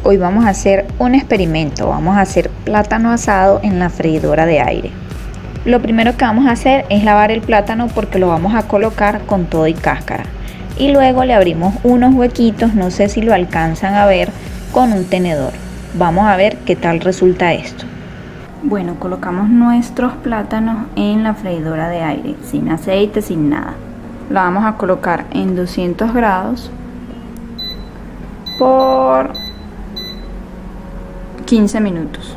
Hoy vamos a hacer un experimento, vamos a hacer plátano asado en la freidora de aire. Lo primero que vamos a hacer es lavar el plátano porque lo vamos a colocar con todo y cáscara. Y luego le abrimos unos huequitos, no sé si lo alcanzan a ver, con un tenedor. Vamos a ver qué tal resulta esto. Bueno, colocamos nuestros plátanos en la freidora de aire, sin aceite, sin nada. La vamos a colocar en 200 grados por 15 minutos.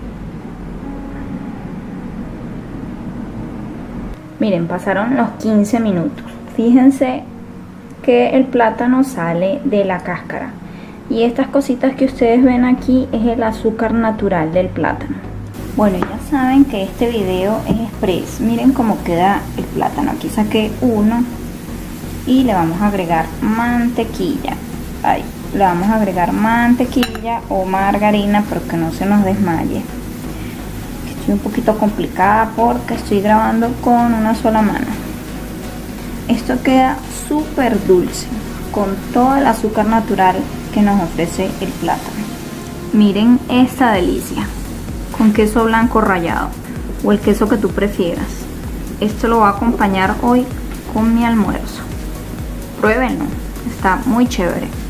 Miren, pasaron los 15 minutos. Fíjense que el plátano sale de la cáscara. Y estas cositas que ustedes ven aquí es el azúcar natural del plátano. Bueno, ya saben que este video es express. Miren cómo queda el plátano. Aquí saqué uno y le vamos a agregar mantequilla. Ahí, le vamos a agregar mantequilla o margarina para que no se nos desmaye. Estoy un poquito complicada porque estoy grabando con una sola mano. Esto queda súper dulce con todo el azúcar natural que nos ofrece el plátano. Miren esta delicia con queso blanco rallado o el queso que tú prefieras. Esto lo voy a acompañar hoy con mi almuerzo. Pruébenlo, está muy chévere.